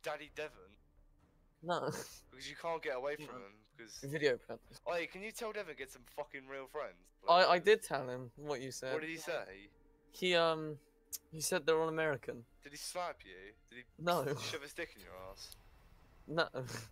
Daddy Devon? No. Because you can't get away from him. Because. Video purpose. Oh, hey, can you tell Devon get some fucking real friends? I did tell him what you said. What did he say? He said they're all American. Did he slap you? Did he No. shove a stick in your ass? No.